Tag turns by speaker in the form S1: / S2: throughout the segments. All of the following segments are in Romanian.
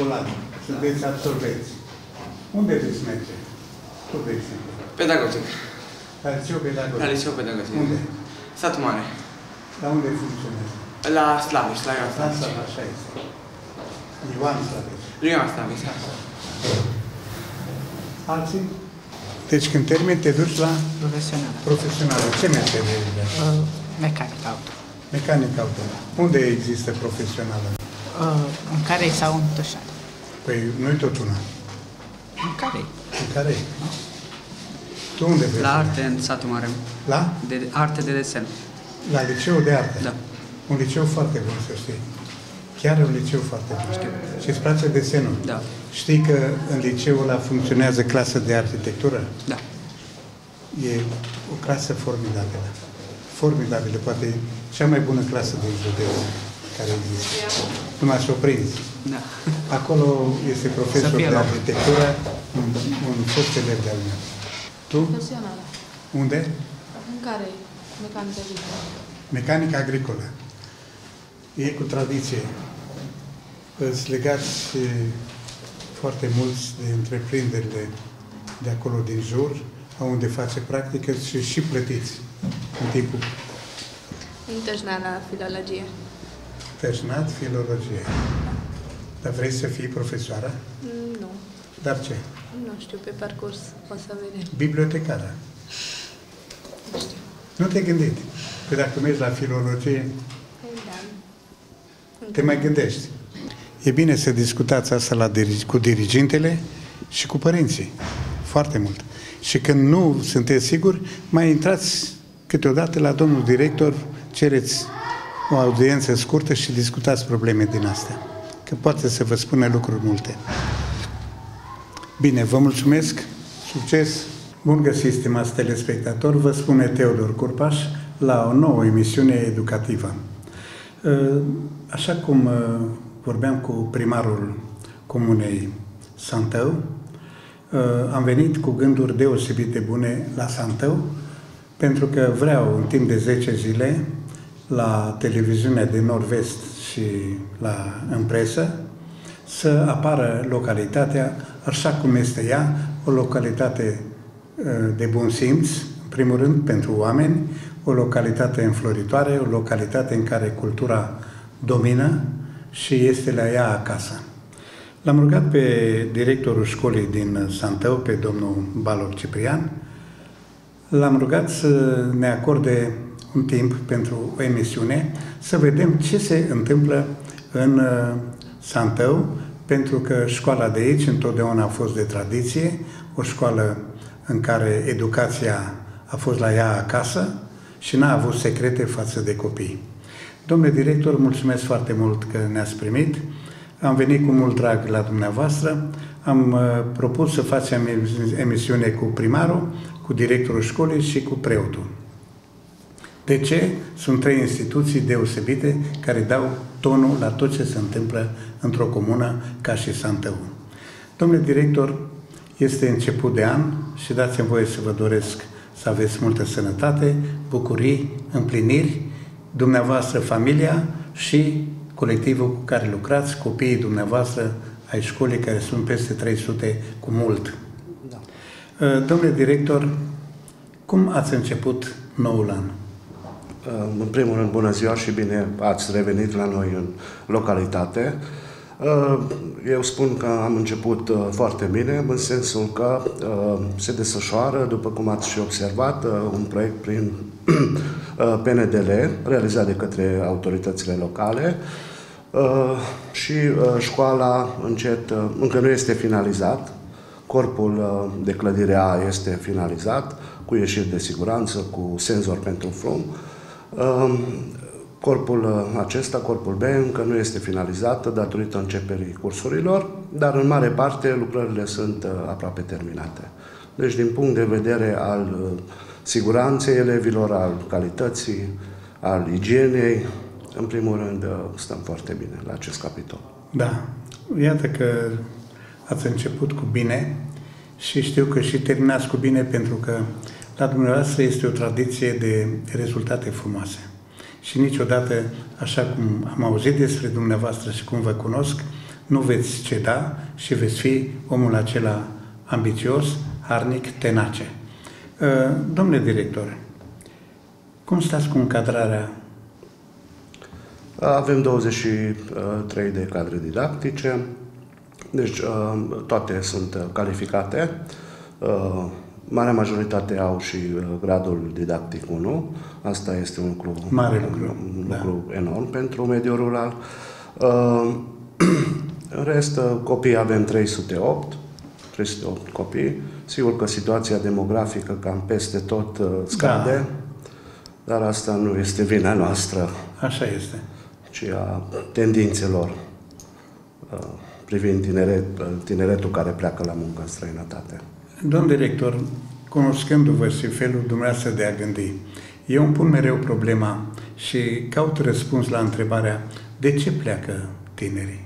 S1: școlari, sunteți absolvenți. Unde veți merge? Tu, de exemplu.
S2: Pedagogic.
S1: La liceu pedagogic.
S2: La liceu pedagogic.
S1: Unde?
S2: Sat Mare.
S1: La unde funcționează?
S2: La Slaviș, la Ioan Slaviș.
S1: Așa este. Ioan Slaviș.
S2: Ioan Slaviș.
S1: Alții? Deci când termini, te duci la
S3: Profesională.
S1: profesională. Ce meserie e?
S3: Mecanică auto.
S1: Mecanic auto. Unde există profesională?
S3: În care sau în Tășani?
S1: Păi nu-i tot una.
S3: În care?
S1: În care? Tu unde vrei?
S4: La arte în Satul Mare.
S1: La?
S4: De arte de desen.
S1: La liceul de arte?
S4: Da.
S1: Un liceu foarte bun, să știi. Chiar un liceu foarte bun.
S4: Știu.
S1: Și îți place desenul?
S4: Da.
S1: Știi că în liceul ăla funcționează clasă de arhitectură?
S4: Da.
S1: E o clasă formidabilă. Formidabilă, poate cea mai bună clasă din județ care există. Nu m-aș prins.
S4: Da.
S1: Acolo este profesor de arhitectură, un fost elev de-al meu. Tu?
S5: Profesională.
S1: Unde?
S5: În care? Mecanică agricolă.
S1: Mecanică agricolă. E cu tradiție. Îți legați foarte mulți de întreprinderile de acolo din jur, unde face practică și plătiți în timpul.
S5: Întâlnea la filologie.
S1: Terminat filologie. Dar vrei să fii profesoară?
S5: Nu.
S1: Dar ce?
S5: Nu știu, pe parcurs o să vedem.
S1: Bibliotecară.
S5: Nu știu.
S1: Nu te-ai gândit? Că dacă mergi la filologie,
S5: Da.
S1: te mai gândești. E bine să discutați asta cu dirigintele și cu părinții. Foarte mult. Și când nu sunteți siguri, mai intrați câteodată la domnul director, cereți o audiență scurtă și discutați probleme din astea. Că poate să vă spună lucruri multe. Bine, vă mulțumesc, succes, bun găsit, stimați telespectatori, vă spune Teodor Curpaș la o nouă emisiune educativă. Așa cum vorbeam cu primarul comunei Santău, am venit cu gânduri deosebit de bune la Santău, pentru că vreau în timp de 10 zile la televiziunea de Nord-Vest și în presă să apară localitatea așa cum este ea, o localitate de bun simț, în primul rând pentru oameni, o localitate înfloritoare, o localitate în care cultura domină și este la ea acasă. L-am rugat pe directorul școlii din Santău, pe domnul Balog Ciprian, l-am rugat să ne acorde un timp pentru o emisiune, să vedem ce se întâmplă în Santău, pentru că școala de aici întotdeauna a fost de tradiție, o școală în care educația a fost la ea acasă și n-a avut secrete față de copii. Domnule director, mulțumesc foarte mult că ne-ați primit. Am venit cu mult drag la dumneavoastră. Am propus să facem emisiune cu primarul, cu directorul școlii și cu preotul. De ce? Sunt 3 instituții deosebite care dau tonul la tot ce se întâmplă într-o comună ca și Santău. Domnule director, este început de an și dați-mi voie să vă doresc să aveți multă sănătate, bucurii, împliniri, dumneavoastră, familia și colectivul cu care lucrați, copiii dumneavoastră ai școlii, care sunt peste 300 cu mult. Da. Domnule director, cum ați început noul an?
S6: În primul rând, bună ziua și bine ați revenit la noi în localitate. Eu spun că am început foarte bine, în sensul că se desfășoară, după cum ați și observat, un proiect prin PNDL, realizat de către autoritățile locale și școala încă nu este finalizat. Corpul de clădire A este finalizat, cu ieșiri de siguranță, cu senzor pentru fum. Corpul acesta, corpul B, încă nu este finalizat datorită începerii cursurilor, dar în mare parte lucrările sunt aproape terminate. Deci, din punct de vedere al siguranței elevilor, al calității, al igienei, în primul rând, stăm foarte bine la acest capitol.
S1: Da. Iată că ați început cu bine și știu că și terminați cu bine, pentru că la dumneavoastră este o tradiție de rezultate frumoase. Și niciodată, așa cum am auzit despre dumneavoastră și cum vă cunosc, nu veți ceda și veți fi omul acela ambițios, harnic, tenace. Domnule director, cum stați cu încadrarea?
S6: Avem 23 de cadre didactice, deci toate sunt calificate. Marea majoritate au și gradul didactic 1. Asta este un lucru, lucru enorm pentru mediul rural. În rest, copii avem 308 copii. Sigur că situația demografică cam peste tot scade, dar asta nu este vina noastră.
S1: Așa este.
S6: Ci a tendințelor privind tineretul care pleacă la muncă în străinătate.
S1: Domn director, cunoscându-vă și felul dumneavoastră de a gândi, eu îmi pun mereu problema și caut răspuns la întrebarea de ce pleacă tinerii?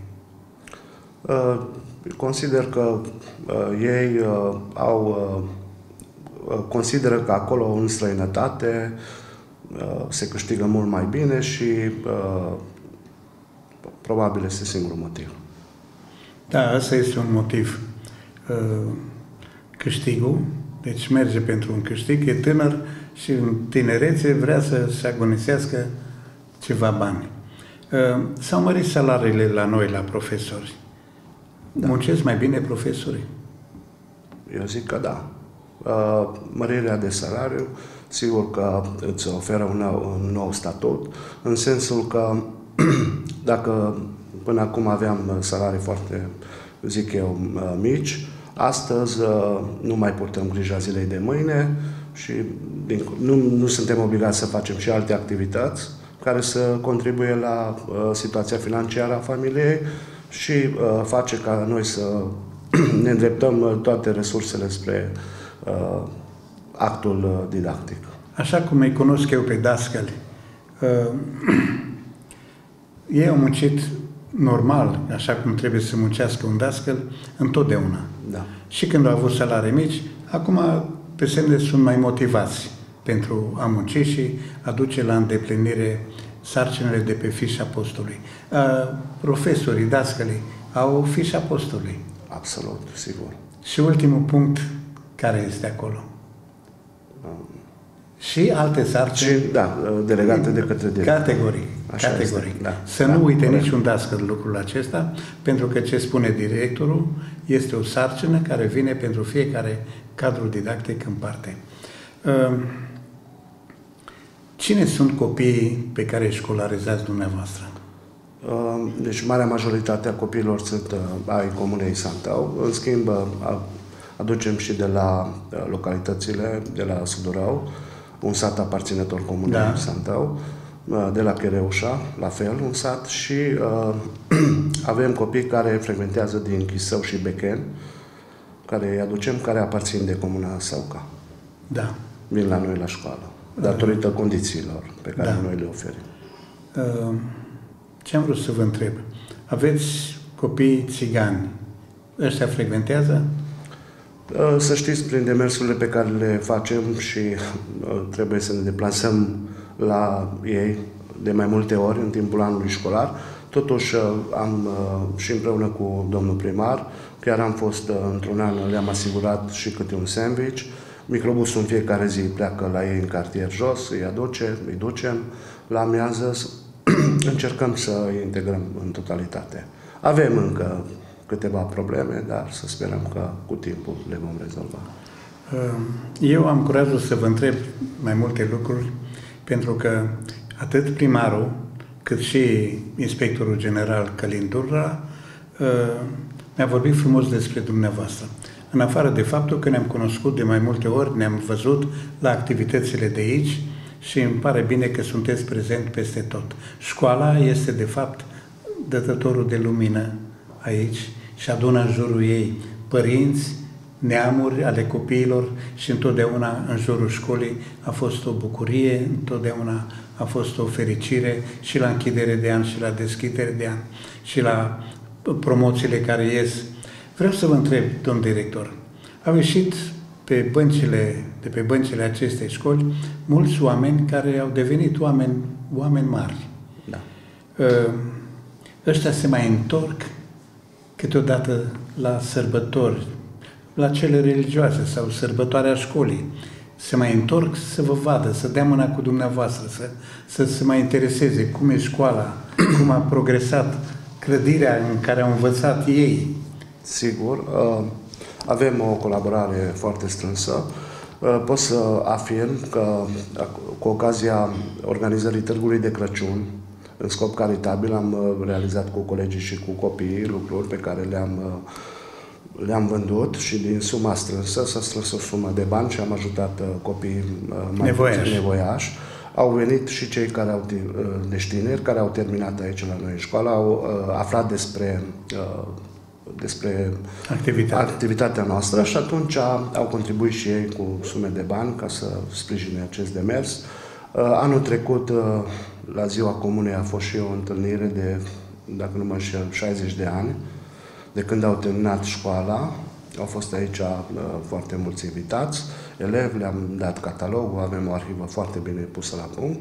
S6: Consider că ei consideră că acolo în străinătate se câștigă mult mai bine și probabil este singurul motiv.
S1: Da, ăsta este un motiv. Câștigul, deci merge pentru un câștig, e tânăr și în tinerețe vrea să se agonisească ceva bani. S-au mărit salariile la noi, la profesori. Da. Muncesc mai bine profesorii?
S6: Eu zic că da. Mărirea de salariu, sigur că îți oferă un nou statut, în sensul că dacă până acum aveam salarii foarte, zic eu, mici, astăzi nu mai purtăm grija zilei de mâine și nu suntem obligați să facem și alte activități care să contribuie la situația financiară a familiei și face ca noi să ne îndreptăm toate resursele spre actul didactic.
S1: Așa cum îi cunosc eu pe dascăli, ei au muncit normal, așa cum trebuie să muncească un dascăl, întotdeauna.
S6: Da.
S1: Și când au avut salarii mici, acum pe semne sunt mai motivați pentru a munci și a duce la îndeplinire sarcinile de pe fișa postului. Profesorii, dascălii, au fișa postului.
S6: Absolut, sigur.
S1: Și ultimul punct, care este acolo? Și alte sarcini.
S6: Și, da, delegate de către director.
S1: Categorii.
S6: Așa
S1: categorii.
S6: Este, da.
S1: Să nu uite niciun dascăl lucrul acesta, pentru că ce spune directorul este o sarcină care vine pentru fiecare cadru didactic în parte. Cine sunt copiii pe care îi școlarizați dumneavoastră?
S6: Deci, marea majoritate a copiilor sunt ai Comunei Santau. În schimb, aducem și de la localitățile de la Sudurău, un sat aparținător Comunei Santau, de la Chereușa, la fel, un sat, și avem copii care frecventează din Chisău și Becheni, care îi aducem, care aparțin de Comuna Săuca.
S1: Da.
S6: Vin la noi la școală, datorită condițiilor pe care noi le oferim.
S1: Ce am vrut să vă întreb? Aveți copii țigani. Ăștia frecventează?
S6: Să știți, prin demersurile pe care le facem și trebuie să ne deplasăm la ei de mai multe ori în timpul anului școlar, totuși am și împreună cu domnul primar, chiar am fost într-un an, le-am asigurat și câte un sandwich. Microbusul în fiecare zi pleacă la ei în cartier jos, îi ducem la amiază, încercăm să îi integrăm în totalitate. Avem încă câteva probleme, dar să sperăm că cu timpul le vom rezolva.
S1: Eu am curajul să vă întreb mai multe lucruri, pentru că atât primarul, cât și inspectorul general Călin Durra mi-a vorbit frumos despre dumneavoastră. În afară de faptul că ne-am cunoscut de mai multe ori, ne-am văzut la activitățile de aici și îmi pare bine că sunteți prezent peste tot. Școala este, de fapt, dătătorul de lumină aici și adună în jurul ei părinți, neamuri ale copiilor și întotdeauna în jurul școlii a fost o bucurie, întotdeauna a fost o fericire și la închidere de an și la deschidere de an și la promoțiile care ies. Vreau să vă întreb, domn director, au ieșit de pe băncile acestei școli mulți oameni care au devenit oameni mari.
S6: Da.
S1: Ăștia se mai întorc câteodată la sărbători, la cele religioase sau sărbătoarea școlii, se mai întorc să vă vadă, să dea mâna cu dumneavoastră, să se mai intereseze cum e școala, cum a progresat clădirea în care au învățat ei.
S6: Sigur, avem o colaborare foarte strânsă. Pot să afirm că cu ocazia organizării Târgului de Crăciun, în scop caritabil, am realizat cu colegii și cu copiii lucruri pe care le-am vândut și din suma strânsă s-a strâns o sumă de bani și am ajutat copiii mai nevoiași. Au venit și cei care deci tineri care au terminat aici la noi în școală, au aflat despre activitatea noastră și atunci au contribuit și ei cu sume de bani ca să sprijine acest demers. Anul trecut, la Ziua Comunei, a fost și o întâlnire de, dacă nu mă înșel, 60 de ani, de când au terminat școala. Au fost aici foarte mulți invitați, elevi, le-am dat catalogul, avem o arhivă foarte bine pusă la punct.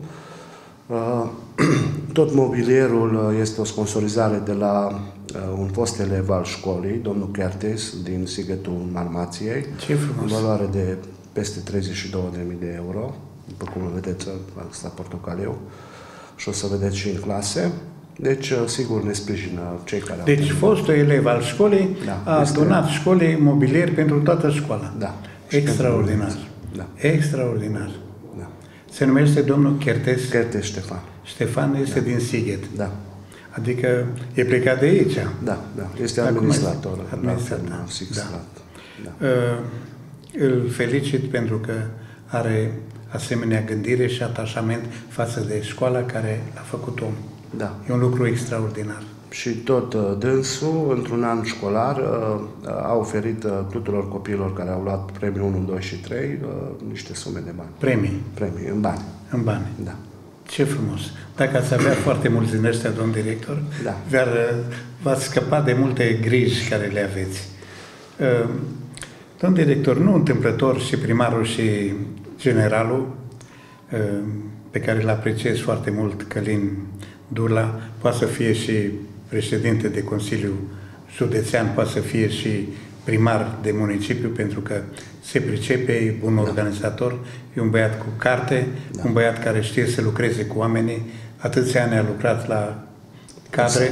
S6: Tot mobilierul este o sponsorizare de la un fost elev al școlii, domnul Kertes, din Sighetul Marmației, în valoare de peste 32.000 de euro, după cum vedeți, asta portocaliu, și o să vedeți și în clase. Deci, sigur, ne sprijină cei care
S1: Deci, fostul elev al școlii a donat școlii mobilier pentru toată școala.
S6: Da.
S1: Extraordinar.
S6: Da.
S1: Extraordinar.
S6: Da.
S1: Se numește domnul Kertes?
S6: Kertes Ștefan.
S1: Ștefan este din Sighet.
S6: Da.
S1: Adică e plecat de aici.
S6: Da, da. Este administrator.
S1: Administrator. Îl felicit pentru că are asemenea gândire și atașament față de școala care a făcut om.
S6: Da.
S1: E un lucru extraordinar.
S6: Și tot dânsul, într-un an școlar, a oferit tuturor copiilor care au luat premiul 1, 2 și 3 niște sume de bani.
S1: Premii?
S6: Premii, în bani.
S1: În bani.
S6: Da.
S1: Ce frumos! Dacă ați avea foarte mulți din ăștia, domn director, v-ați scăpat de multe griji care le aveți. Domn director, nu întâmplător și primarul și generalul, pe care îl apreciez foarte mult, Călin Durla, poate să fie și președinte de Consiliu Județean, poate să fie și primar de municipiu, pentru că se pricepe, e bun organizator, e un băiat cu carte, un băiat care știe să lucreze cu oamenii, atâția ani a lucrat la cadre,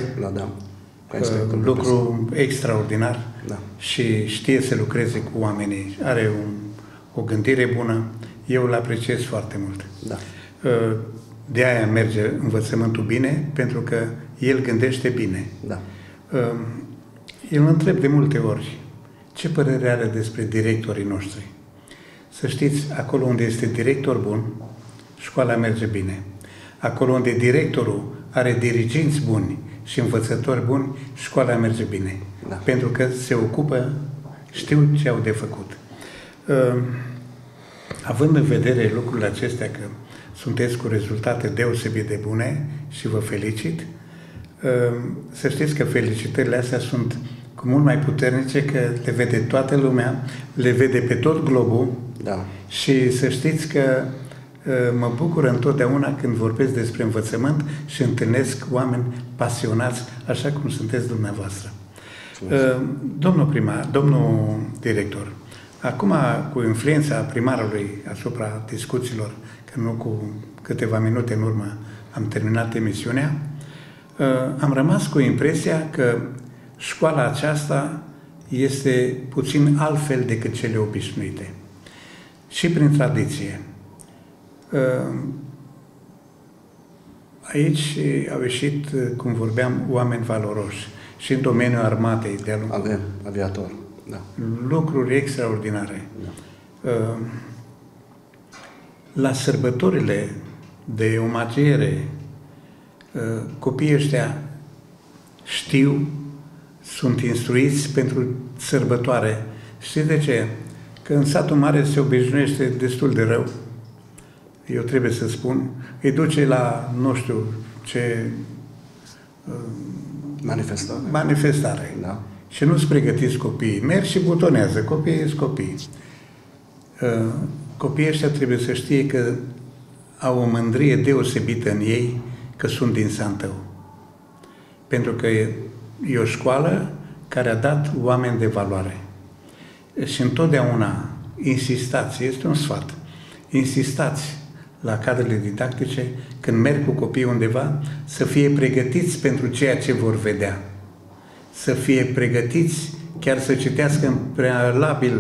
S1: lucru extraordinar și știe să lucreze cu oamenii, are o gândire bună, eu îl apreciez foarte mult. De aia merge învățământul bine, pentru că el gândește bine. El mă întreb de multe ori, ce părere are despre directorii noștri? Să știți, acolo unde este director bun, școala merge bine. Acolo unde directorul are diriginți buni și învățători buni, școala merge bine. Pentru că se ocupă, știu ce au de făcut. Având în vedere lucrurile acestea, că sunteți cu rezultate deosebit de bune și vă felicit, să știți că felicitările astea sunt cu mult mai puternice, că le vede toată lumea, le vede pe tot globul și să știți că mă bucur întotdeauna când vorbesc despre învățământ și întâlnesc oameni pasionați, așa cum sunteți dumneavoastră. Domnul primar, domnul director, acum cu influența primarului asupra discuțiilor, că nu cu câteva minute în urmă am terminat emisiunea, am rămas cu impresia că școala aceasta este puțin altfel decât cele obișnuite. Și prin tradiție. Aici au ieșit, cum vorbeam, oameni valoroși. Și în domeniul armatei de-a lungul.
S6: Avem aviator,
S1: lucruri extraordinare. La sărbătorile de omagiere, copiii ăștia știu, sunt instruiți pentru sărbătoare. Știți de ce? Că în satul mare se obișnuiește destul de rău. Eu trebuie să spun, îi duce la, nu știu, ce... manifestare. Și nu-ți pregătiți copiii. Merg și butonează. Copiii sunt copii. Copiii ăștia trebuie să știe că au o mândrie deosebită în ei că sunt din sat tău. Pentru că e o școală care a dat oameni de valoare. Și întotdeauna insistați, este un sfat, insistați la cadrele didactice, când merg cu copiii undeva, să fie pregătiți pentru ceea ce vor vedea. Să fie pregătiți chiar să citească în prealabil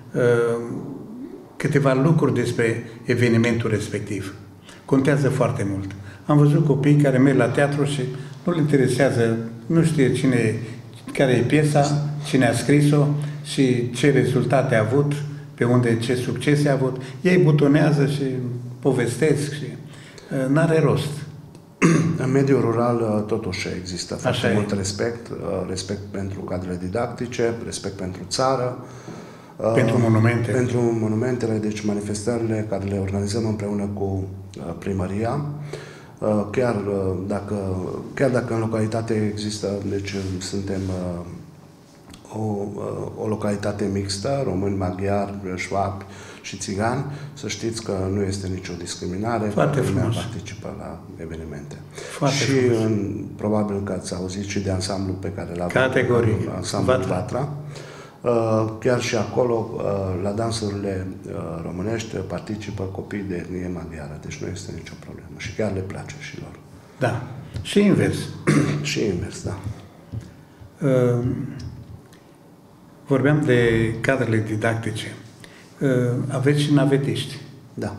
S1: câteva lucruri despre evenimentul respectiv. Contează foarte mult. Am văzut copii care merg la teatru și nu le interesează, nu știe care e piesa, cine a scris-o și ce rezultate a avut, pe unde, ce succese a avut. Ei butonează și povestesc și n-are rost.
S6: În mediul rural totuși există foarte mult
S1: e.
S6: respect pentru cadrele didactice, respect pentru țară.
S1: Pentru monumente.
S6: Pentru monumentele, deci manifestările care le organizăm împreună cu primăria. Chiar dacă în localitate există, deci suntem o localitate mixtă, români, maghiari, șvabi și țigani, să știți că nu este nicio discriminare.
S1: Foarte frumos.
S6: Participă la evenimente.
S1: Foarte
S6: și
S1: frumos.
S6: Probabil că ați auzit și de ansamblu pe care l-avem.
S1: Categoric.
S6: Ansamblu Vatra. Chiar și acolo, la dansurile românești, participă copii de etnie maghiară, deci nu este nicio problemă și chiar le place și lor.
S1: Da. Și invers.
S6: Și invers, da.
S1: Vorbeam de cadrele didactice. Aveți și navetiști.
S6: Da.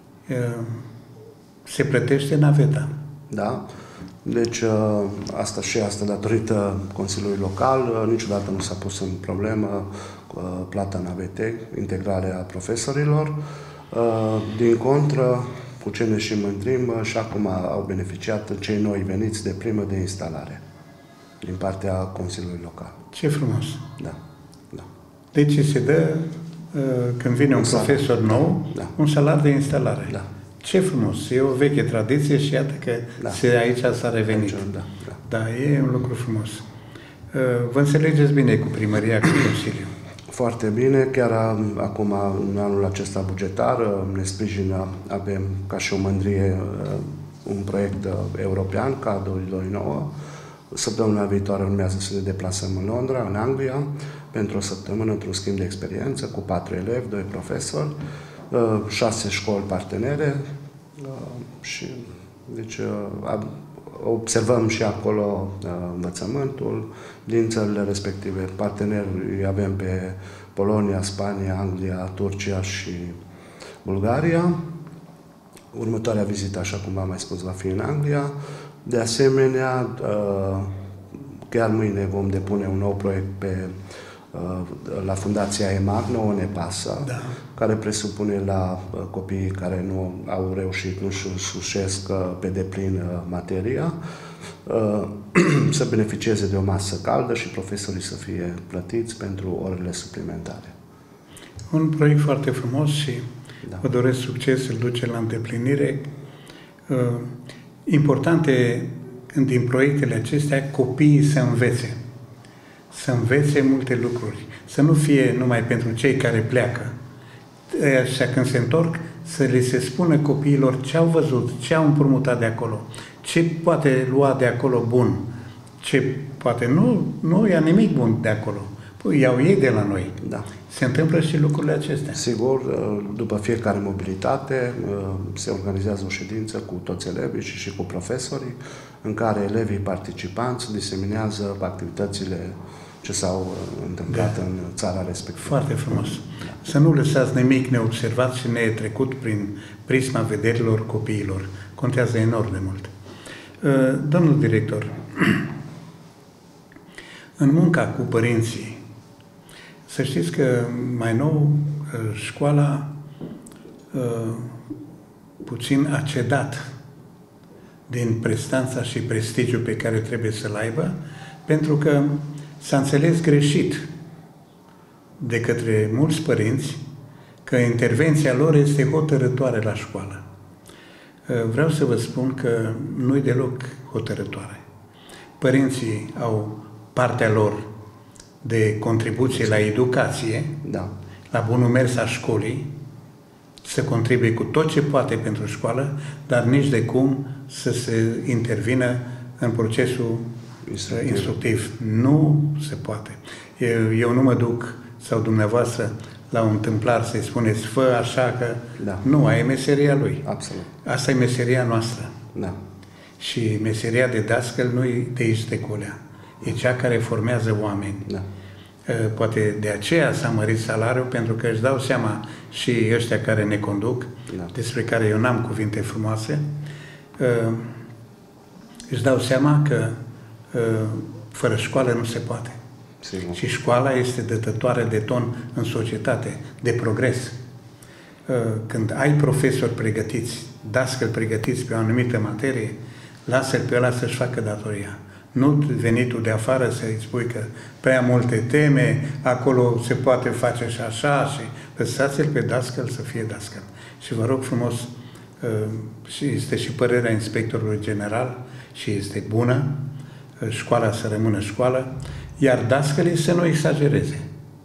S1: Se plătește naveta.
S6: Da. Deci asta datorită Consiliului Local, niciodată nu s-a pus în problemă plata navetei, integrarea profesorilor. Din contră, cu ce ne și mândrim, și acum au beneficiat cei noi veniți de primă de instalare din partea Consiliului Local.
S1: Ce frumos!
S6: Da. Da.
S1: Deci se dă, când vine un profesor nou, un salariu de instalare.
S6: Da.
S1: Ce frumos! E o veche tradiție și iată că aici s-a revenit. Da, e un lucru frumos. Vă înțelegeți bine cu primăria, cu Consiliul?
S6: Foarte bine. Chiar acum, în anul acesta bugetar, ne sprijină, avem ca și o mândrie un proiect european, ca 229. Săptămâna viitoare urmează să ne deplasăm în Londra, în Anglia, pentru o săptămână într-un schimb de experiență cu 4 elevi, 2 profesori, 6 școli partenere și deci observăm și acolo învățământul din țările respective. Parteneri avem pe Polonia, Spania, Anglia, Turcia și Bulgaria. Următoarea vizită, așa cum v-am mai spus, va fi în Anglia. De asemenea, chiar mâine vom depune un nou proiect la Fundația EMAG, Nouă ne pasă, care presupune la copiii care nu au reușit, nu sușesc pe deplin materia, să beneficieze de o masă caldă și profesorii să fie plătiți pentru orele suplimentare.
S1: Un proiect foarte frumos și vă doresc succes, îl duce la îndeplinire. Importante din proiectele acestea, copiii să învețe. Să învețe multe lucruri. Să nu fie numai pentru cei care pleacă. Așa când se întorc, să li se spună copiilor ce au văzut, ce au împrumutat de acolo, ce poate lua de acolo bun, ce poate nu ia nimic bun de acolo. Păi iau ei de la noi.
S6: Da.
S1: Se întâmplă și lucrurile acestea.
S6: Sigur, după fiecare mobilitate se organizează o ședință cu toți elevii și cu profesorii, în care elevii participanți diseminează activitățile ce s-au întâmplat în țara respectivă.
S1: Foarte frumos. Să nu lăsați nimic neobservat și netrecut prin prisma vederilor copiilor. Contează enorm de mult. Domnul director, în munca cu părinții, să știți că mai nou școala puțin a cedat din prestanța și prestigiul pe care trebuie să-l aibă, pentru că s-a înțeles greșit de către mulți părinți că intervenția lor este hotărătoare la școală. Vreau să vă spun că nu-i deloc hotărătoare. Părinții au partea lor de contribuție la educație, la bunul mers a școlii, să contribuie cu tot ce poate pentru școală, dar nici de cum să se intervină în procesul instructiv. Nu se poate. Eu nu mă duc, sau dumneavoastră, la un tâmplar să-i spuneți, fă așa că...
S6: Da.
S1: Nu, aia e meseria lui.
S6: Absolut.
S1: Asta e meseria noastră.
S6: Da.
S1: Și meseria de dascăl nu e de aici de colea. E cea care formează oameni.
S6: Da.
S1: Poate de aceea s-a mărit salariul, pentru că își dau seama și ăștia care ne conduc,
S6: Da.
S1: despre care eu n-am cuvinte frumoase, își dau seama că fără școală nu se poate.
S6: Sigur.
S1: Și școala este dătătoare de ton în societate, de progres. Când ai profesori pregătiți, dascăli pregătiți pe o anumită materie, lasă-l pe ăla să-și facă datoria. Nu veni tu de afară să-i spui că prea multe teme, acolo se poate face și așa, și lăsați-l pe dascăl să fie dascăl. Și vă rog frumos, și este și părerea inspectorului general, și este bună, școala să rămână școală, iar dascălii să nu exagereze.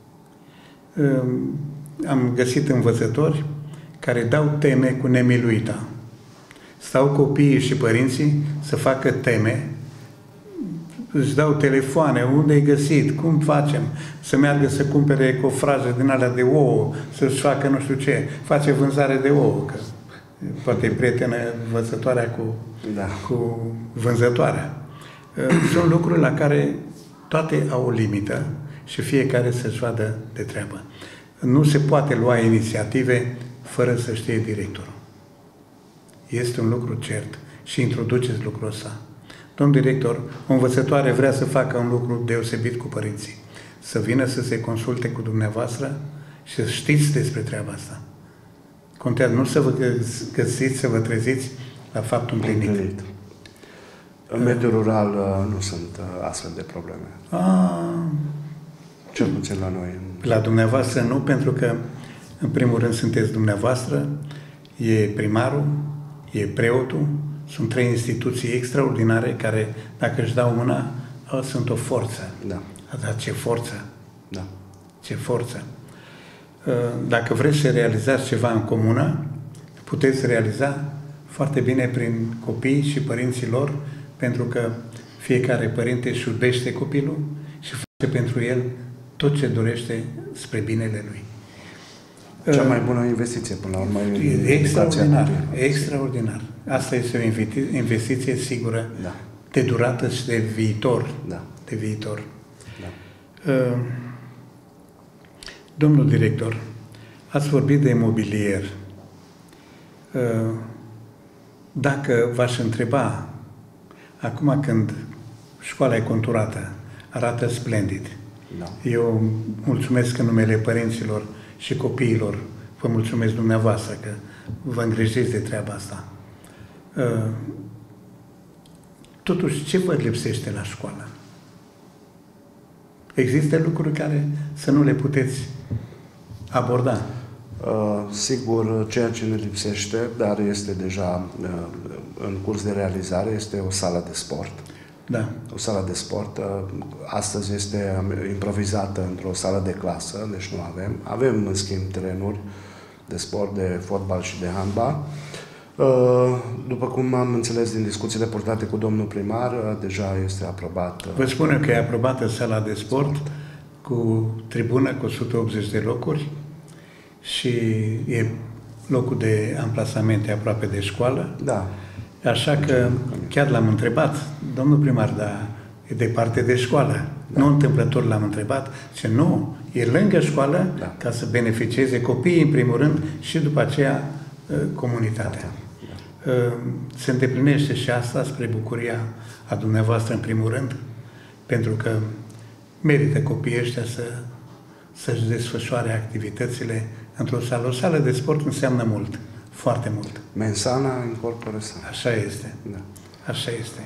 S1: Am găsit învățători care dau teme cu nemiluita. Stau copiii și părinții să facă teme, îți dau telefoane, unde ai găsit, cum facem, să meargă să cumpere cofraje din alea de ouă, să-și facă nu știu ce, face vânzare de ouă, că poate e prietenă învățătoarea cu vânzătoarea. Sunt lucruri la care toate au o limită și fiecare să-și vadă de treabă. Nu se poate lua inițiative fără să știe directorul. Este un lucru cert și introduceți lucrul ăsta. Domn director, o învățătoare vrea să facă un lucru deosebit cu părinții. Să vină să se consulte cu dumneavoastră și să știți despre treaba asta. Contează nu să vă găsiți, să vă treziți la faptul împlinit.
S6: În mediul rural nu sunt astfel de probleme. Cel puțin la noi.
S1: La dumneavoastră nu, pentru că în primul rând sunteți dumneavoastră, e primarul, e preotul, sunt 3 instituții extraordinare care, dacă își dau mâna, sunt o forță.
S6: Da.
S1: Dar ce forță!
S6: Da.
S1: Ce forță! Dacă vreți să realizați ceva în comună, puteți realiza foarte bine prin copii și părinții lor, pentru că fiecare părinte își iubește copilul și face pentru el tot ce dorește spre binele lui.
S6: Cea mai bună investiție, până la urmă,
S1: e extraordinar, extraordinar. Asta este o investiție sigură,
S6: da,
S1: de durată și de viitor.
S6: Da.
S1: De viitor.
S6: Da.
S1: Domnul director, ați vorbit de imobilier. Dacă v-aș întreba, acum când școala e conturată, arată splendid.
S6: Da.
S1: Eu mulțumesc în numele părinților și copiilor, vă mulțumesc dumneavoastră că vă îngrijiți de treaba asta. Totuși, ce vă lipsește la școală? Există lucruri care să nu le puteți aborda?
S6: Sigur, ceea ce ne lipsește, dar este deja în curs de realizare, este o sală de sport.
S1: Da.
S6: O sală de sport. Astăzi este improvizată într-o sală de clasă, deci nu avem. Avem, în schimb, terenuri de sport, de fotbal și de handbal. După cum am înțeles din discuțiile purtate cu domnul primar, deja este aprobat.
S1: Vă spun că e aprobată sala de sport cu tribună cu 180 de locuri și e locul de amplasamente aproape de școală.
S6: Da.
S1: Așa că chiar l-am întrebat, domnul primar, dar e departe de școală. Da. Nu întâmplător l-am întrebat, și nu, e lângă școală,
S6: da,
S1: ca să beneficieze copiii în primul rând și după aceea comunitatea. Da. Se îndeplinește și asta spre bucuria a dumneavoastră în primul rând, pentru că merită copiii ăștia să-și desfășoare activitățile într-o sală. O sală de sport înseamnă mult, foarte mult.
S6: Mensana in corpore sano.
S1: Așa este.
S6: Da.
S1: Așa este.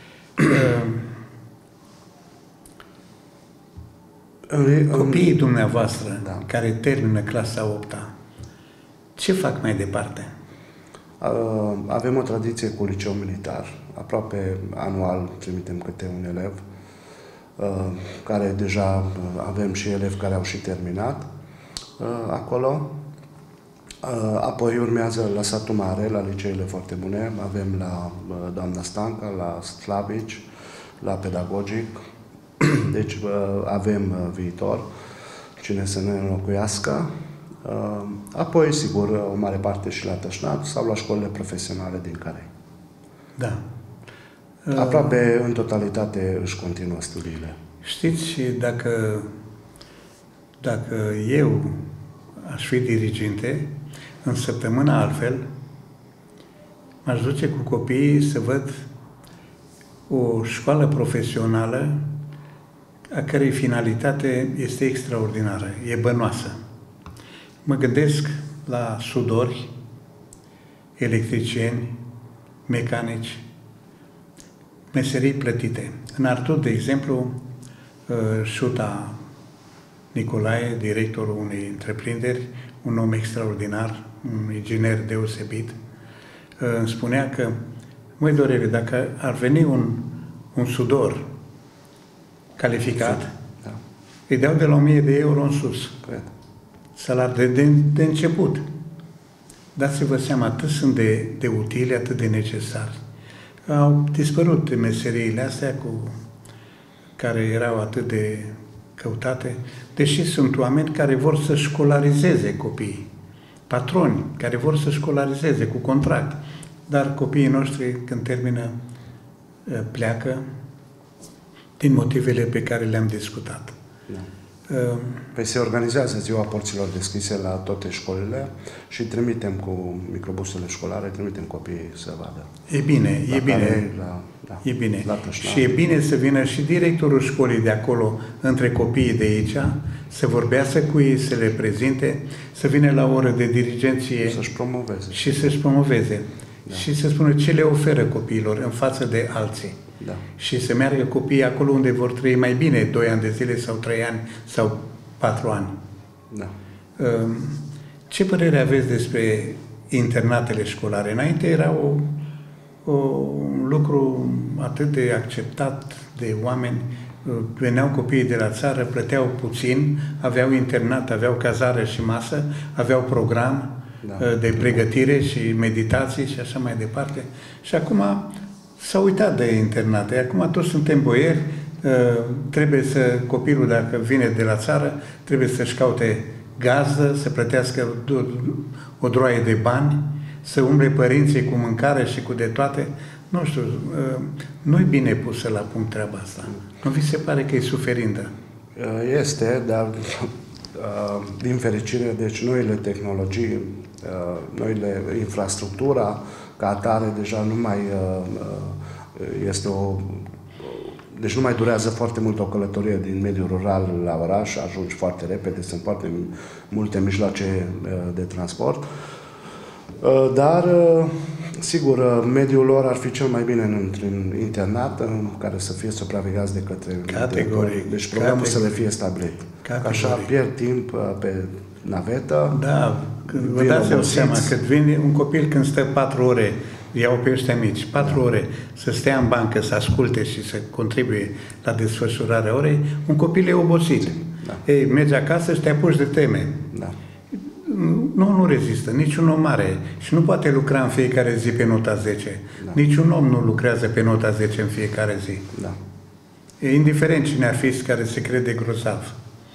S1: Copiii dumneavoastră,
S6: da,
S1: care termină clasa 8-a, ce fac mai departe?
S6: Avem o tradiție cu liceul militar. Aproape anual trimitem câte un elev, care deja avem și elevi care au și terminat acolo. Apoi urmează la Satul Mare, la liceele foarte bune. Avem la doamna Stanca, la Slavici, la pedagogic, deci avem viitor, cine să ne înlocuiască. Apoi, sigur, o mare parte și la Tășnat sau la școlile profesionale din Carei.
S1: Da.
S6: Aproape în totalitate își continuă studiile.
S1: Știți, și dacă eu aș fi diriginte, în săptămâna altfel, m-aș duce cu copiii să văd o școală profesională a cărei finalitate este extraordinară, e bănoasă. Mă gândesc la sudori, electricieni, mecanici, meserii plătite. În Artut, de exemplu, Șuta Nicolae, directorul unei întreprinderi, un om extraordinar, un inginer deosebit, îmi spunea că, măi Dorele, dacă ar veni un sudor calificat,
S6: Da.
S1: îi dau de la 1000 de euro în sus.
S6: Cred.
S1: Salar de început. Dați-vă seama, atât sunt de utile, atât de necesari. Au dispărut meseriile astea care erau atât de căutate, deși sunt oameni care vor să școlarizeze copiii, patroni care vor să școlarizeze cu contract, dar copiii noștri, când termină, pleacă din motivele pe care le-am discutat.
S6: Da. Păi se organizează ziua porților deschise la toate școlile și trimitem cu microbusurile școlare, trimitem copiii să vadă.
S1: E bine, e bine.
S6: Carei,
S1: E bine.
S6: La Tășnat.
S1: Și e bine să vină și directorul școlii de acolo, între copiii de aici, să vorbească cu ei, să le prezinte, să vină la o oră de dirigenție
S6: Să-și promoveze.
S1: și să-și promoveze.
S6: Da.
S1: Și să spună ce le oferă copiilor în față de alții.
S6: Da.
S1: Și să meargă copiii acolo unde vor trăi mai bine 2 ani de zile sau 3 ani sau 4 ani.
S6: Da.
S1: Ce părere aveți despre internatele școlare? Înainte era un lucru atât de acceptat de oameni. Veneau copiii de la țară, plăteau puțin, aveau internat, aveau cazare și masă, aveau program de pregătire și meditații și așa mai departe. Și acum s-a uitat de internate. Acum toți suntem boieri, trebuie copilul, dacă vine de la țară, trebuie să-și caute gazdă, să plătească o droaie de bani, să umble părinții cu mâncare și cu de toate. Nu știu, nu-i bine pusă la punct treaba asta. Nu vi se pare că e suferindă?
S6: Este, dar din fericire, deci noile tehnologii, noile infrastructura ca atare deja nu mai este deci nu mai durează foarte mult o călătorie din mediul rural la oraș, ajungi foarte repede, sunt foarte multe mijloace de transport. Dar, sigur, mediul lor ar fi cel mai bine într-un internat în care să fie supravegheați de către...
S1: Categoric.
S6: Deci programul să le fie stabilit. Așa pierd timp pe navetă.
S1: Da, vă dați seama că vine un copil când stă 4 ore, iau pe ăștia mici, 4 ore, să stea în bancă, să asculte și să contribuie la desfășurarea orei, un copil e obosit.
S6: Da.
S1: Ei, mergi acasă și te apuci de teme.
S6: Da.
S1: Nu rezistă, niciun om mare și nu poate lucra în fiecare zi pe nota 10.
S6: Da.
S1: Niciun om nu lucrează pe nota 10 în fiecare zi.
S6: Da.
S1: E indiferent cine ar fi care se crede grozav.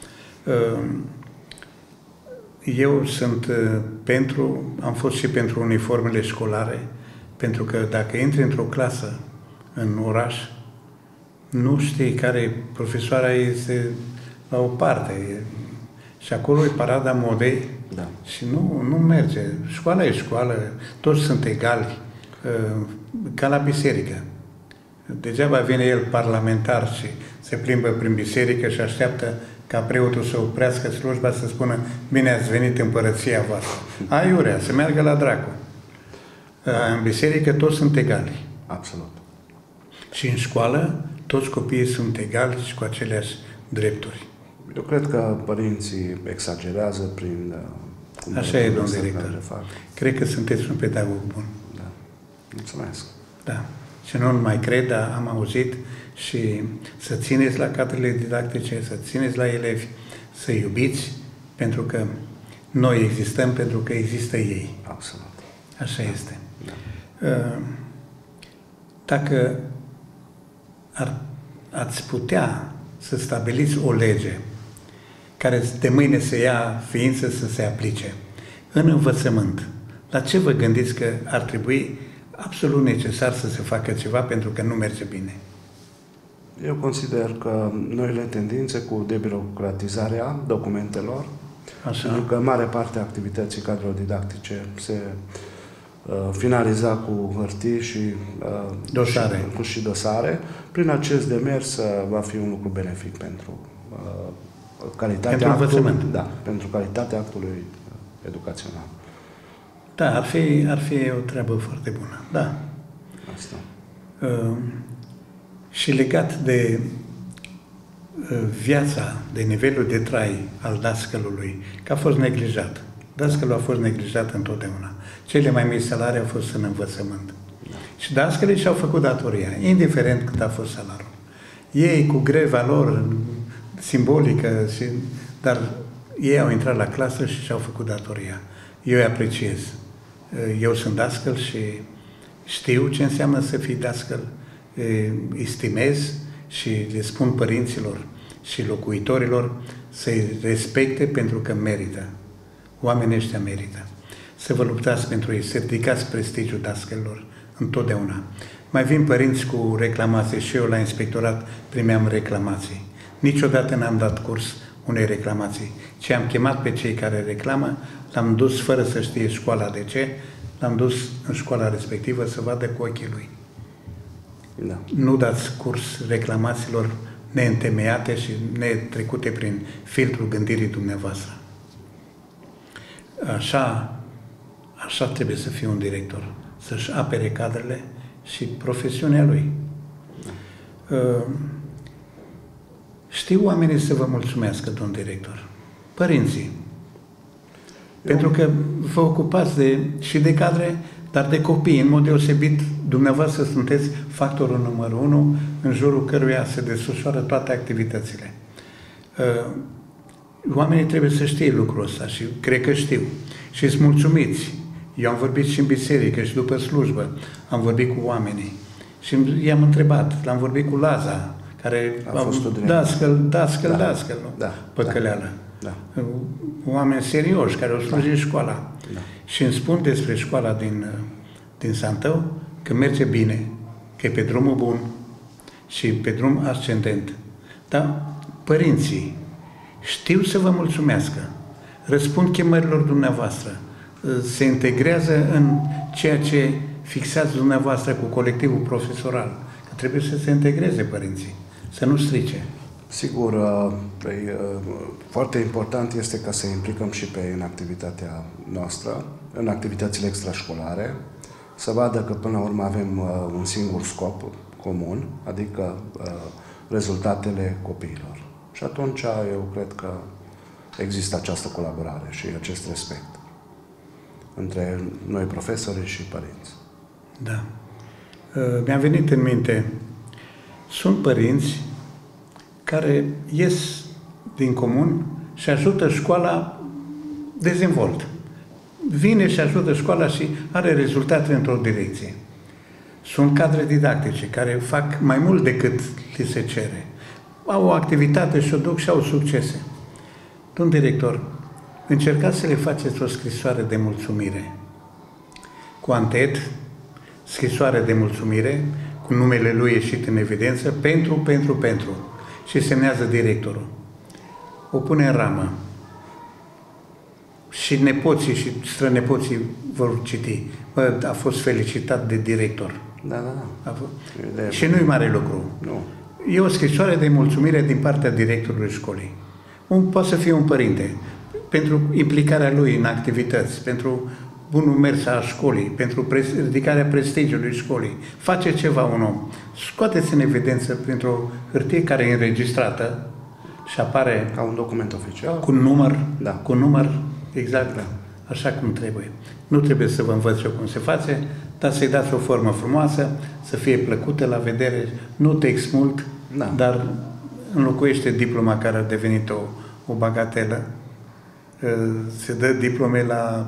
S1: Eu sunt am fost și pentru uniformele școlare, pentru că dacă intri într-o clasă în oraș, nu știi care profesoara este la o parte. Și acolo e parada modei.
S6: Da.
S1: Și nu merge. Școala e școală, toți sunt egali, ca la biserică. Degeaba vine el parlamentar și se plimbă prin biserică și așteaptă ca preotul să oprească slujba, să spună bine ați venit în împărăția voastră. Aiurea, să meargă la dracu. În biserică toți sunt egali.
S6: Absolut.
S1: Și în școală toți copiii sunt egali și cu aceleași drepturi.
S6: Eu cred că părinții exagerează prin...
S1: Așa e, domn director. Cred că sunteți un pedagog bun.
S6: Da. Mulțumesc.
S1: Da. Și nu mai cred, dar am auzit și să țineți la cadrele didactice, să țineți la elevi, să iubiți, pentru că noi existăm, pentru că există ei.
S6: Absolut.
S1: Așa este.
S6: Da.
S1: Dacă ar ați putea să stabiliți o lege care de mâine să ia ființă să se aplice în învățământ, la ce vă gândiți că ar trebui absolut necesar să se facă ceva pentru că nu merge bine?
S6: Eu consider că noile tendințe cu debirocratizarea documentelor,
S1: Așa.
S6: pentru că mare parte a activității cadrelor didactice se finaliza cu hârtii și
S1: Dosare.
S6: și dosare. Prin acest demers va fi un lucru benefic pentru calitatea
S1: Pentru învățământ.
S6: Da, pentru calitatea actului educațional.
S1: Da, ar fi o treabă foarte bună, da.
S6: Asta.
S1: Și legat de viața, de nivelul de trai al dascălului, că a fost neglijat. Dascălul a fost neglijat întotdeauna. Cele mai mici salarii au fost în învățământ. Și dascălii și-au făcut datoria, indiferent cât a fost salariul. Ei, cu greva lor simbolică, dar ei au intrat la clasă și și-au făcut datoria. Eu îi apreciez. Eu sunt dascăl și știu ce înseamnă să fii dascăl. Îi stimez și le spun părinților și locuitorilor să-i respecte pentru că merită. Oamenii ăștia merită. Să vă luptați pentru ei, să ridicați prestigiul dascălilor întotdeauna. Mai vin părinți cu reclamații și eu la inspectorat primeam reclamații. Niciodată n-am dat curs unei reclamații. Ce am chemat pe cei care reclamă, l-am dus fără să știe școala de ce, l-am dus în școala respectivă să vadă cu ochii lui.
S6: Da.
S1: Nu dați curs reclamațiilor neîntemeiate și netrecute prin filtrul gândirii dumneavoastră. Așa trebuie să fie un director, să-și apere cadrele și profesiunea lui. Știu oamenii să vă mulțumească, domn director, părinții, pentru că vă ocupați și de cadre, dar de copii, în mod deosebit, dumneavoastră sunteți factorul numărul 1 în jurul căruia se desfășoară toate activitățile. Oamenii trebuie să știe lucrul ăsta și cred că știu. Și sunt mulțumiți. Eu am vorbit și în biserică și după slujbă am vorbit cu oamenii. Și i-am întrebat, l-am vorbit cu Laza, care
S6: a fost
S1: dascăl, nu?
S6: Da.
S1: Păcăleală.
S6: Da.
S1: Oameni serioși care au slujit școala.
S6: Da.
S1: Și îmi spun despre școala din Santău că merge bine, că e pe drumul bun și pe drum ascendent. Dar părinții știu să vă mulțumească, răspund chemărilor dumneavoastră, se integrează în ceea ce fixați dumneavoastră cu colectivul profesoral, că trebuie să se integreze părinții, să nu strice.
S6: Sigur, foarte important este ca să implicăm și pe ei în activitatea noastră, în activitățile extrașcolare, să vadă că până la urmă avem un singur scop comun, adică rezultatele copiilor. Și atunci eu cred că există această colaborare și acest respect între noi profesori și părinți.
S1: Da. Mi-a venit în minte, sunt părinți care ies din comun și ajută școala dezvolt. Vine și ajută școala și are rezultate într-o direcție. Sunt cadre didactice care fac mai mult decât li se cere. Au o activitate și o duc și au succese. Domn director, încercați să le faceți o scrisoare de mulțumire. Cu antet, scrisoare de mulțumire, cu numele lui ieșit în evidență, pentru. Și semnează directorul. O pune în ramă. Și nepoții și strănepoții vor citi. Bă, a fost felicitat de director.
S6: Da.
S1: Și nu-i mare lucru.
S6: Nu.
S1: E o scrisoare de mulțumire din partea directorului școlii. Poate să fie un părinte, pentru implicarea lui în activități, pentru bunul mers al școlii, pentru ridicarea prestigiului școlii. Face ceva un om. Scoateți în evidență printr-o hârtie care e înregistrată și apare
S6: Ca un document oficial.
S1: cu număr,
S6: Da.
S1: cu număr exact, așa cum trebuie. Nu trebuie să vă învăț eu cum se face, dar să-i dați o formă frumoasă, să fie plăcută la vedere, nu text mult, dar înlocuiește diploma care a devenit o bagatelă. Se dă diplome la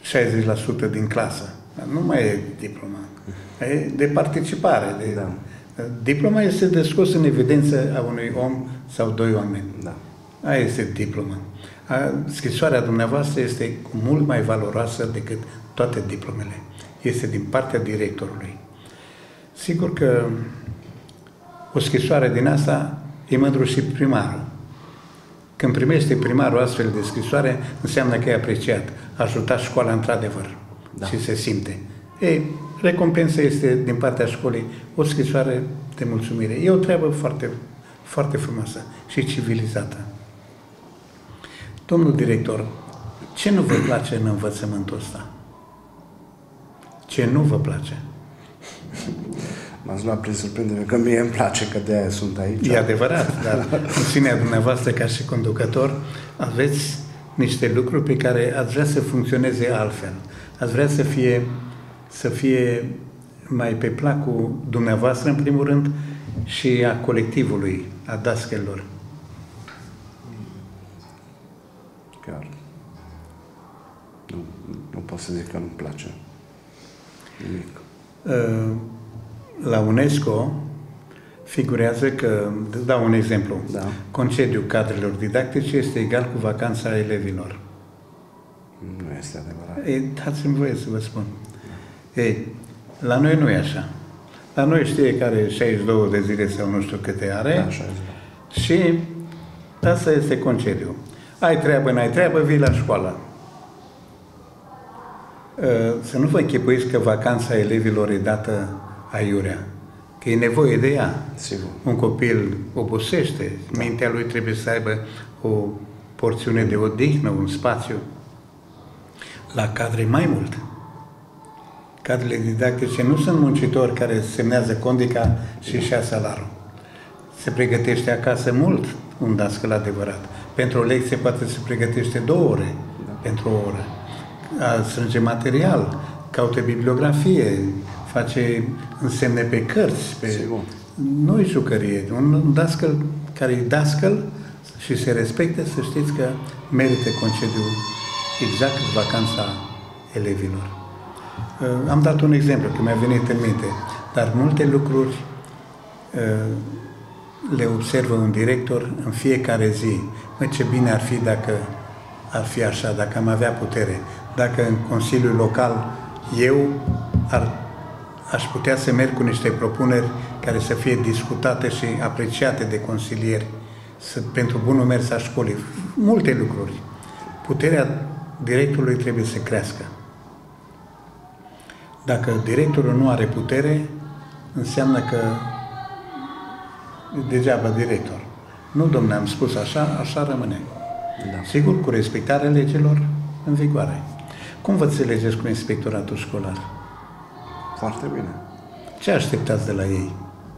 S1: 60% din clasă. Dar nu mai e diploma. E de participare, Diploma este de scos în evidență a unui om sau doi oameni.
S6: Da.
S1: Aia este diploma. Scrisoarea dumneavoastră este mult mai valoroasă decât toate diplomele. Este din partea directorului. Sigur că o scrisoare din asta e mândru și primarul. Când primește primarul astfel de scrisoare, înseamnă că e apreciat. A ajutat școala într-adevăr.
S6: Da.
S1: Și se simte. Ei, recompensa este din partea școlii o scrisoare de mulțumire. E o treabă foarte, foarte frumoasă și civilizată. Domnul director, ce nu vă place în învățământul ăsta? Ce nu vă place?
S6: M-ați luat prin surprindere, că mie îmi place, că de-aia sunt aici.
S1: E adevărat, dar în sinea dumneavoastră ca și conducător aveți niște lucruri pe care ați vrea să funcționeze altfel. Ați vrea să fie mai pe placul dumneavoastră, în primul rând, și a colectivului, a dascălor.
S6: Chiar. Nu pot să zic că nu-mi place. Nimic.
S1: La UNESCO figurează că, dau un exemplu,
S6: Da.
S1: concediul cadrelor didactice este egal cu vacanța elevilor.
S6: Nu este adevărat.
S1: Ei, dați-mi voie să vă spun. Ei, la noi nu e așa. La noi știe care 62 de zile sau nu știu câte are,
S6: Da, așa este.
S1: și asta este concediu. Ai treabă, n-ai treabă, vii la școală. Să nu vă închipuiți că vacanța elevilor e dată aiurea, că e nevoie de ea.
S6: Sigur.
S1: Un copil obosește, mintea lui trebuie să aibă o porțiune de odihnă, un spațiu. La cadre mai mult. Cadrele didactice nu sunt muncitori care semnează condica și își ia salarul. Se pregătește acasă mult un dascăl adevărat. Pentru o lecție poate se pregătește 2 ore, pentru o oră. Strânge material, caută bibliografie, face însemne pe cărți.
S6: Sigur.
S1: Nu-i jucărie. Un dascăl care e dascăl și se respecte, să știți că merită concediu exact vacanța elevilor. Am dat un exemplu, că mi-a venit în minte, dar multe lucruri le observă un director în fiecare zi. Măi, ce bine ar fi dacă ar fi așa, dacă am avea putere, dacă în Consiliul Local eu aș putea să merg cu niște propuneri care să fie discutate și apreciate de consilieri pentru bunul mers a școlii. Multe lucruri. Puterea directorului trebuie să crească. Dacă directorul nu are putere, înseamnă că e degeaba director. Nu, domnule, am spus așa, așa rămâne.
S6: Da.
S1: Sigur, cu respectarea legilor în vigoare. Cum vă înțelegeți cu inspectoratul școlar?
S6: Foarte bine.
S1: Ce așteptați de la ei?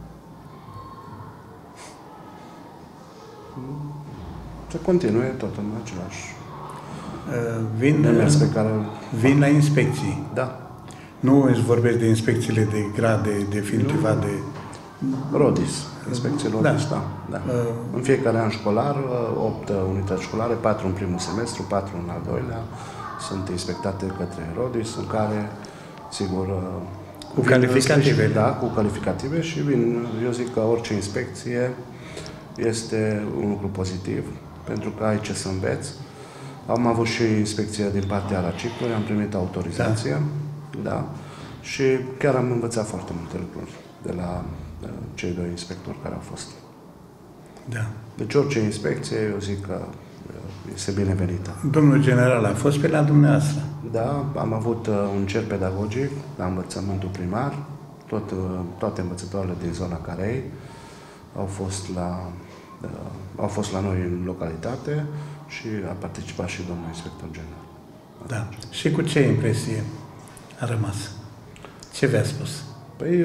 S6: Să continue tot în același
S1: Vin
S6: demers pe care...
S1: la inspecții.
S6: Da.
S1: Nu îți vorbesc de inspecțiile de grad, de definitivat, de...
S6: RODIS, inspecție RODIS, da. Da. În fiecare an școlar, 8 unități școlare, 4 în primul semestru, 4 în al doilea, sunt inspectate către RODIS, în care, sigur,
S1: Cu calificative.
S6: Da, cu calificative și eu zic că orice inspecție este un lucru pozitiv, pentru că ai ce să înveți. Am avut și inspecția din partea Racicului, am primit autorizația, da, și chiar am învățat foarte multe lucruri de la cei 2 inspectori care au fost.
S1: Da.
S6: Deci orice inspecție, eu zic că este binevenită.
S1: Domnul general a fost pe la dumneavoastră.
S6: Da, am avut un cer pedagogic la învățământul primar, toate învățătoarele din zona Carei au fost la noi în localitate și a participat și domnul inspector general.
S1: Da. Și cu ce impresie a rămas? Ce v-a spus?
S6: Păi,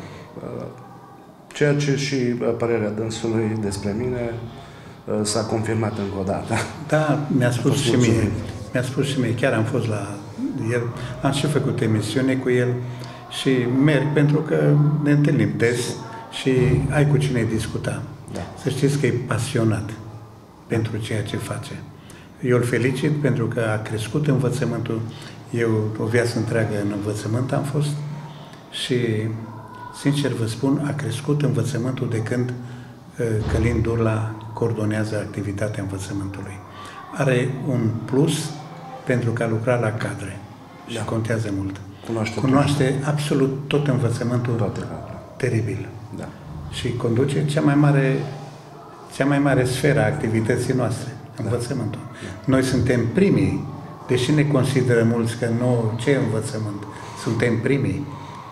S6: ceea ce și părerea dânsului despre mine s-a confirmat încă o dată.
S1: Da, mi-a spus și mie.
S6: mulțumit.
S1: Mi-a spus și mie. Chiar am fost la el, am și făcut emisiune cu el și merg pentru că ne întâlnim des și ai cu cine discuta.
S6: Da.
S1: Să știți că e pasionat pentru ceea ce face. Eu îl felicit pentru că a crescut învățământul. Eu o viață întreagă în învățământ am fost și sincer vă spun, a crescut învățământul de când Călin Durla coordonează activitatea învățământului. Are un plus pentru că a lucrat la cadre și contează mult. Cunoaște absolut tot învățământul teribil.
S6: Da.
S1: Și conduce cea mai mare sferă a activității noastre, învățământul. Noi suntem primii, deși ne consideră mulți că nu, ce învățământ? Suntem primii.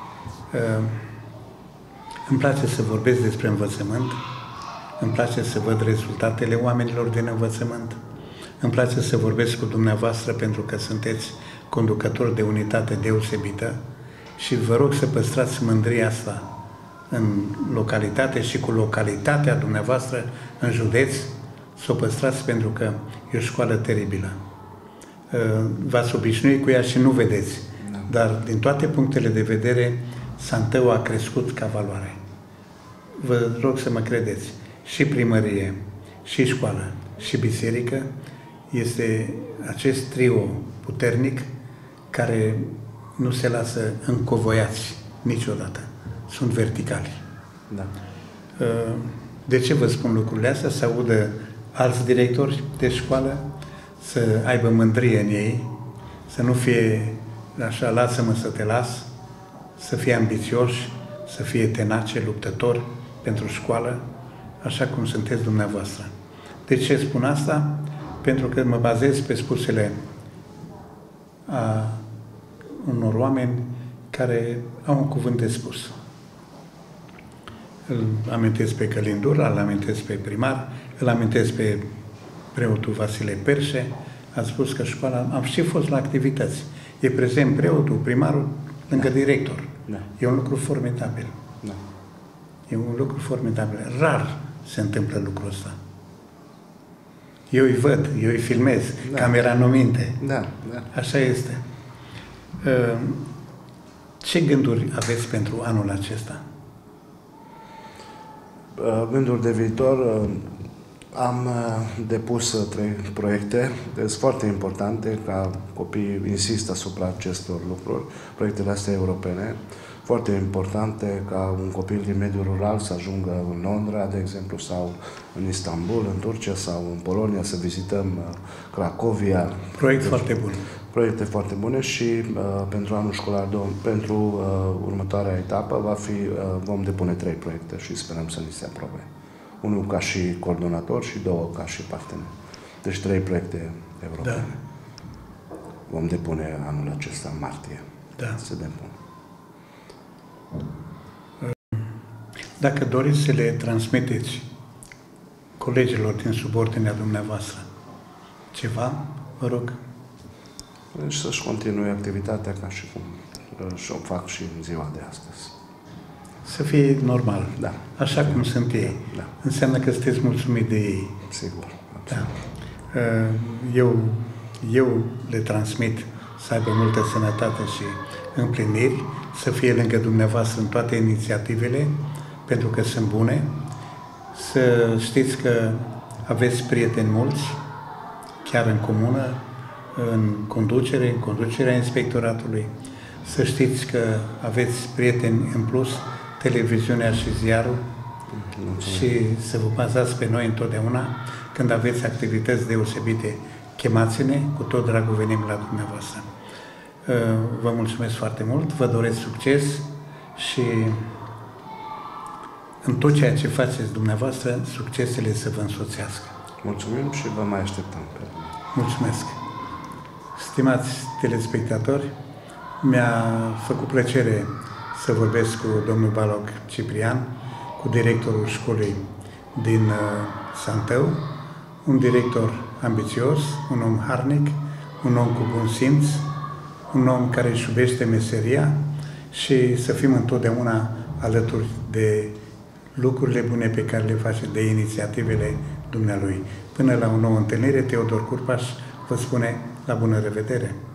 S1: Îmi place să vorbesc despre învățământ, îmi place să văd rezultatele oamenilor din învățământ, îmi place să vorbesc cu dumneavoastră pentru că sunteți conducători de unitate deosebită și vă rog să păstrați mândria asta în localitate și cu localitatea dumneavoastră în județ, să o păstrați pentru că e o școală teribilă. V-ați obișnuit cu ea și nu vedeți, dar din toate punctele de vedere, Santău a crescut ca valoare. Vă rog să mă credeți, și primărie, și școală, și biserică, este acest trio puternic care nu se lasă încovoiați niciodată. Sunt verticali.
S6: Da.
S1: De ce vă spun lucrurile astea? Să audă alți directori de școală, să aibă mândrie în ei, să nu fie așa, lasă-mă să te las, să fie ambițioși, să fie tenace, luptători pentru școală, așa cum sunteți dumneavoastră. De ce spun asta? Pentru că mă bazez pe spusele a unor oameni care au un cuvânt de spus. Îl amintesc pe Călin Durla, îl amintesc pe primar, îl amintesc pe preotul Vasile Perșe. A spus că școala... Am și fost la activități. E prezent preotul, primarul, lângă director.
S6: Da.
S1: E un lucru formidabil.
S6: Da.
S1: E un lucru formidabil. Rar se întâmplă lucrul ăsta. Eu îi văd, eu îi filmez, camera nu minte.
S6: Da, da.
S1: Așa este. Ce gânduri aveți pentru anul acesta?
S6: Gânduri de viitor, am depus 3 proiecte, sunt foarte importante, ca copiii insistă asupra acestor lucruri, proiectele astea europene, foarte importante ca un copil din mediul rural să ajungă în Londra, de exemplu, sau în Istanbul, în Turcia sau în Polonia, să vizităm Cracovia.
S1: Proiect foarte bun.
S6: Proiecte foarte bune și pentru anul școlar, pentru următoarea etapă, vom depune 3 proiecte și sperăm să ni se aprobe. Unul ca și coordonator și 2 ca și partener. Deci 3 proiecte europene. Da. Vom depune anul acesta, în martie.
S1: Da.
S6: Se depun.
S1: Dacă doriți să le transmiteți colegilor din subordinea dumneavoastră ceva, vă rog.
S6: Deci să-și continue activitatea ca și cum și-o fac și în ziua de astăzi.
S1: Să fie normal,
S6: da.
S1: Așa cum sunt ei.
S6: Da.
S1: Înseamnă că sunteți mulțumit de ei.
S6: Sigur.
S1: Da. Eu le transmit să aibă multă sănătate și împliniri, să fie lângă dumneavoastră în toate inițiativele, pentru că sunt bune, să știți că aveți prieteni mulți, chiar în comună, în conducerea inspectoratului, să știți că aveți prieteni în plus, televiziunea și ziarul, și să vă bazați pe noi întotdeauna. Când aveți activități deosebite, chemați-ne, cu tot dragul venim la dumneavoastră. Vă mulțumesc foarte mult, vă doresc succes și în tot ceea ce faceți dumneavoastră, succesele să vă însoțească.
S6: Mulțumim și vă mai așteptăm.
S1: Mulțumesc! Stimați telespectatori, mi-a făcut plăcere să vorbesc cu domnul Balog Ciprian, cu directorul școlii din Santău, un director ambițios, un om harnic, un om cu bun simț, un om care își iubește meseria și să fim întotdeauna alături de lucrurile bune pe care le face, de inițiativele dumnealui. Până la o nouă întâlnire, Teodor Curpaș vă spune la bună revedere!